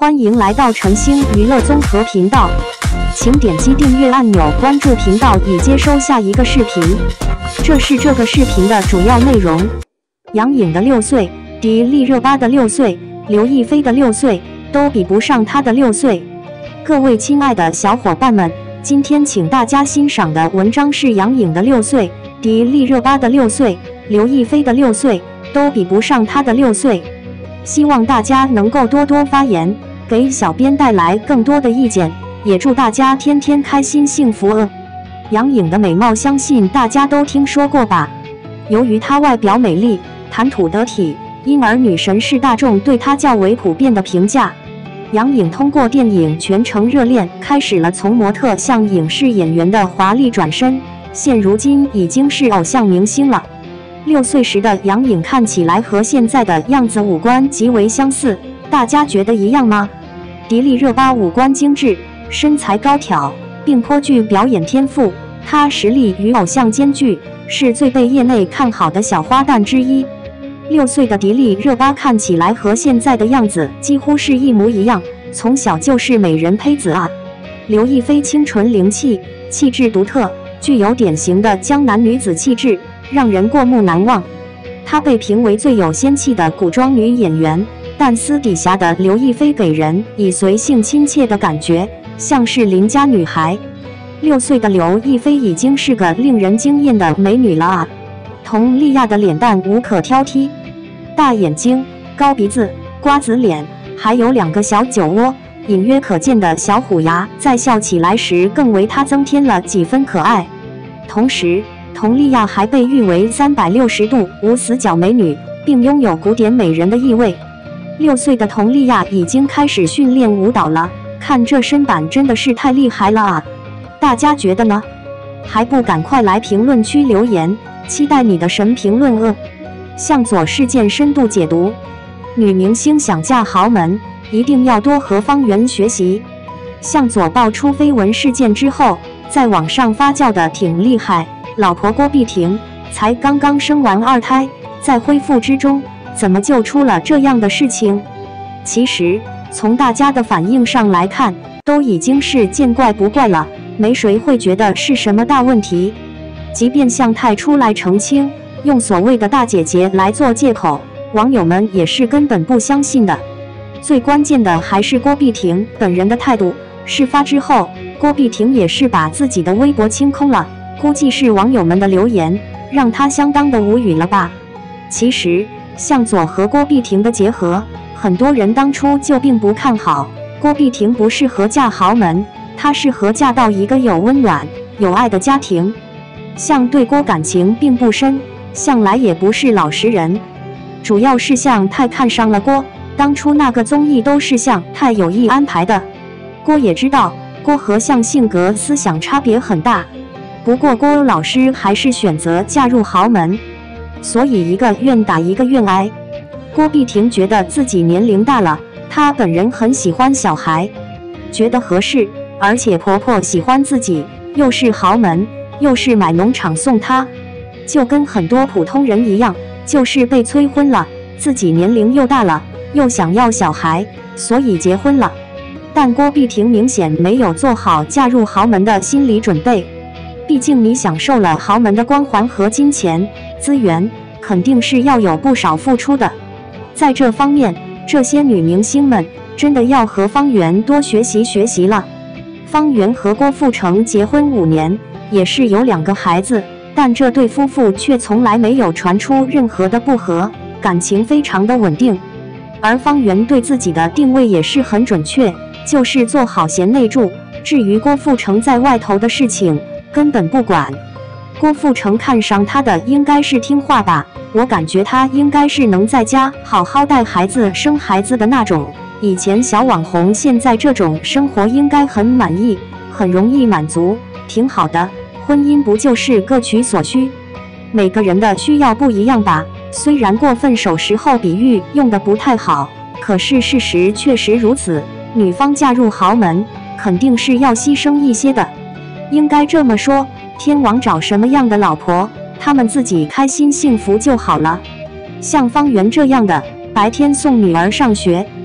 欢迎来到晨星娱乐综合频道，请点击订阅按钮，关注频道以接收下一个视频。这是这个视频的主要内容。杨颖的6岁，迪丽热巴的6岁，刘亦菲的6岁，都比不上她的6岁。各位亲爱的小伙伴们，今天请大家欣赏的文章是杨颖的6岁，迪丽热巴的6岁，刘亦菲的6岁，都比不上她的6岁。希望大家能够多多发言，给小编带来更多的意见，也祝大家天天开心幸福。杨颖的美貌相信大家都听说过吧？由于她外表美丽，谈吐得体，因而女神是大众对她较为普遍的评价。杨颖通过电影《全城热恋》开始了从模特向影视演员的华丽转身，现如今已经是偶像明星了。6岁时的杨颖看起来和现在的样子五官极为相似，大家觉得一样吗？迪丽热巴五官精致，身材高挑，并颇具表演天赋，她实力与偶像兼具，是最被业内看好的小花旦之一。6岁的迪丽热巴看起来和现在的样子几乎是一模一样，从小就是美人胚子啊。刘亦菲清纯灵气，气质独特，具有典型的江南女子气质，让人过目难忘。她被评为最有仙气的古装女演员，但私底下的刘亦菲给人以随性亲切的感觉，像是邻家女孩。6岁的刘亦菲已经是个令人惊艳的美女了啊！佟丽娅的脸蛋无可挑剔，大眼睛、高鼻子、瓜子脸，还有2个小酒窝，隐约可见的小虎牙，在笑起来时更为她增添了几分可爱。同时，佟丽娅还被誉为360度无死角美女，并拥有古典美人的意味。6岁的佟丽娅已经开始训练舞蹈了，看这身板真的是太厉害了啊！大家觉得呢？还不赶快来评论区留言，期待你的神评论。向佐事件深度解读：女明星想嫁豪门，一定要多和方圆学习。向佐爆出绯闻事件之后，在网上发酵的挺厉害。老婆郭碧婷才刚刚生完2胎，在恢复之中，怎么就出了这样的事情？其实从大家的反应上来看，都已经是见怪不怪了，没谁会觉得是什么大问题。即便向太出来澄清，用所谓的大姐姐来做借口，网友们也是根本不相信的。最关键的还是郭碧婷本人的态度。事发之后，郭碧婷也是把自己的微博清空了，估计是网友们的留言让她相当的无语了吧。其实向佐和郭碧婷的结合，很多人当初就并不看好。郭碧婷不适合嫁豪门，她适合嫁到一个有温暖有爱的家庭。向对郭感情并不深，向来也不是老实人，主要是向太看上了郭，当初那个综艺都是向太有意安排的。郭也知道郭和向性格思想差别很大，不过郭老师还是选择嫁入豪门，所以一个愿打一个愿挨。郭碧婷觉得自己年龄大了，她本人很喜欢小孩，觉得合适，而且婆婆喜欢自己，又是豪门，又是买农场送她，就跟很多普通人一样，就是被催婚了，自己年龄又大了，又想要小孩，所以结婚了。但郭碧婷明显没有做好嫁入豪门的心理准备，毕竟你享受了豪门的光环和金钱资源，肯定是要有不少付出的。在这方面，这些女明星们真的要和方圆多学习学习了。方圆和郭富城结婚5年，也是有2个孩子，但这对夫妇却从来没有传出任何的不和，感情非常的稳定。而方圆对自己的定位也是很准确，就是做好贤内助，至于郭富城在外头的事情根本不管。郭富城看上他的应该是听话吧，我感觉他应该是能在家好好带孩子生孩子的那种。以前小网红，现在这种生活应该很满意，很容易满足，挺好的。婚姻不就是各取所需，每个人的需要不一样吧。虽然过分守时后比喻用的不太好，可是事实确实如此。女方嫁入豪门，肯定是要牺牲一些的。应该这么说，天王找什么样的老婆，他们自己开心幸福就好了。像方圆这样的，白天送女儿上学，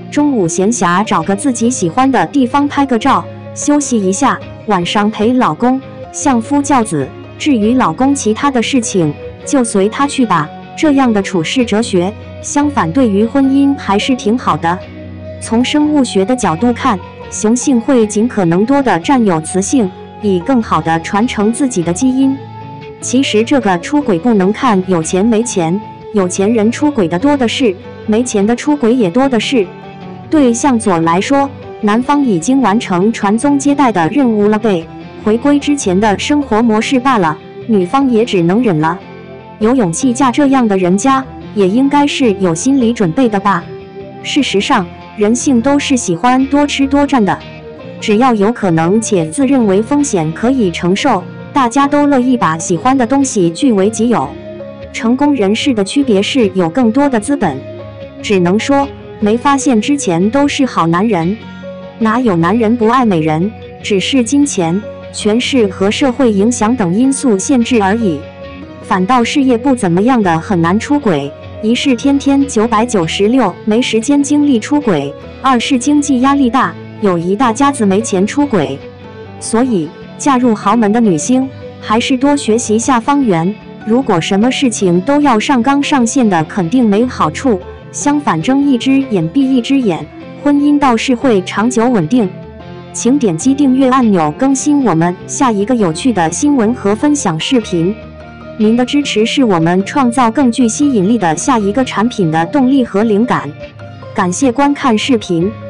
中午闲暇找个自己喜欢的地方拍个照，休息一下，晚上陪老公相夫教子。至于老公其他的事情，就随他去吧。这样的处世哲学，相反对于婚姻还是挺好的。从生物学的角度看，雄性会尽可能多的占有雌性，以更好的传承自己的基因。其实这个出轨不能看有钱没钱，有钱人出轨的多的是，没钱的出轨也多的是。对向佐来说，男方已经完成传宗接代的任务了呗，回归之前的生活模式罢了，女方也只能忍了。有勇气嫁这样的人家，也应该是有心理准备的吧。事实上，人性都是喜欢多吃多占的，只要有可能且自认为风险可以承受，大家都乐意把喜欢的东西据为己有。成功人士的区别是有更多的资本，只能说没发现之前都是好男人。哪有男人不爱美人，只是金钱、权势和社会影响等因素限制而已。反倒事业不怎么样的很难出轨，一是天天996没时间精力出轨，二是经济压力大，有一大家子没钱出轨。所以嫁入豪门的女星还是多学习下方圆，如果什么事情都要上纲上线的，肯定没好处。相反，睁一只眼闭一只眼，婚姻倒是会长久稳定。请点击订阅按钮更新我们下一个有趣的新闻和分享视频。您的支持是我们创造更具吸引力的下一个产品的动力和灵感。感谢观看视频。